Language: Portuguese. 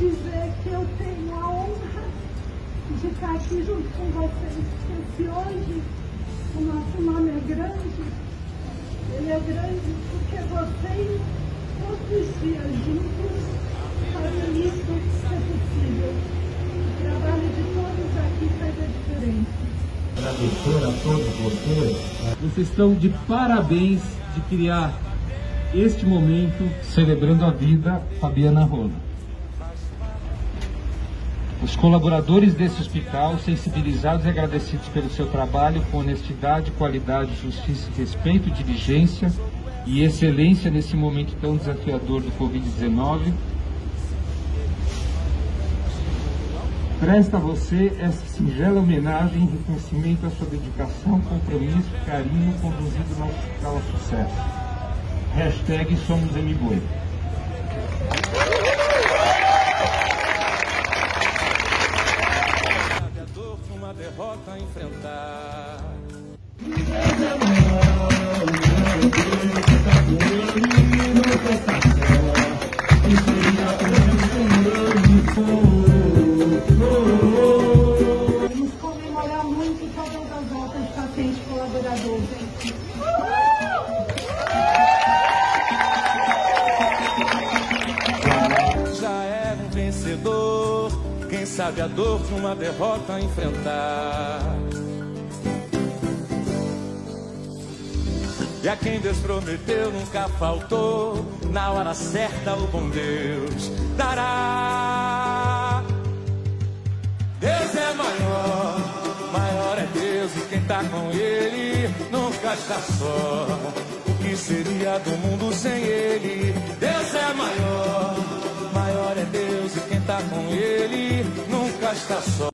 dizer que eu tenho a honra de estar aqui junto com vocês, porque se hoje o nosso nome é grande, ele é grande porque vocês, todos os dias juntos, fazem isso ser possível. O trabalho de todos aqui faz a diferença. Agradecer a todos vocês. Vocês estão de parabéns de criar este momento celebrando a vida Fabiana Rola. Os colaboradores desse hospital, sensibilizados e agradecidos pelo seu trabalho com honestidade, qualidade, justiça, respeito, diligência e excelência nesse momento tão desafiador do Covid-19, presta a você essa singela homenagem em reconhecimento à sua dedicação, compromisso e carinho conduzido no hospital ao sucesso. Hashtag Somos MBoi. Uma derrota a enfrentar. Vamos comemorar muito todas as voltas de paciente colaborador, gente. Já era um vencedor, quem sabe a dor de uma derrota a enfrentar. E a quem Deus prometeu nunca faltou, na hora certa o bom Deus dará. Deus é maior, maior é Deus, e quem tá com Ele nunca está só. O que seria do mundo sem Ele? Deus é maior, maior é Deus, e quem tá com Ele nunca está só.